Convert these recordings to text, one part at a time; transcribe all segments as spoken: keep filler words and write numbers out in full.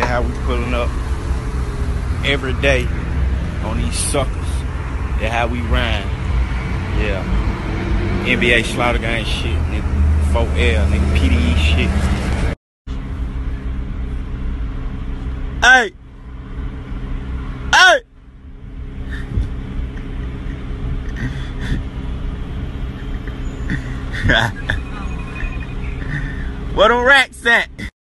That's how we pulling up every day on these suckers. That's how we rhyme. Yeah. N B A Slaughter Gang shit, nigga. four L, nigga. P D E shit. Hey! Hey! Where them racks at?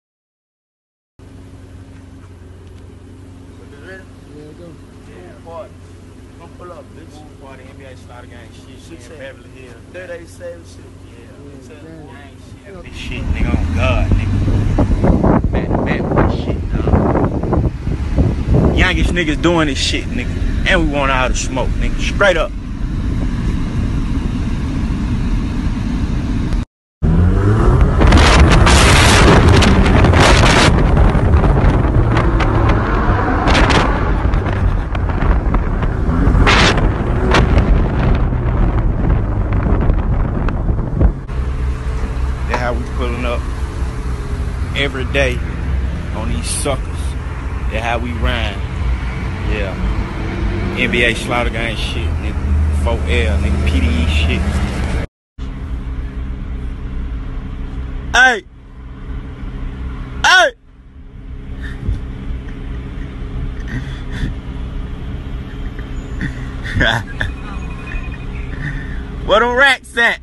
Pull up, bitch. Pool party, N B A Slaughter Gang shit, shit in Beverly Hills. thirty eighty-seven shit. Yeah, Yeah. gang shit. This shit, nigga, on God, nigga. Back to back with shit, dog. Youngest niggas doing this shit, nigga. And we want all the smoke, nigga. Straight up. How we pulling up every day on these suckers. That's how we rhyme. Yeah. N B A Slaughter Gang shit, nigga. four L, nigga. P D E shit. Hey! Hey! Where them racks at?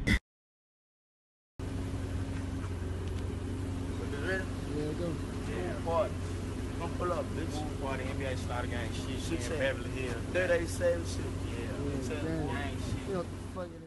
Pull up, bitch. Pool party, N B A Slaughter Gang shit, shit in Beverly Hills. thirty eighty-seven shit. Yeah, Yeah. gang shit.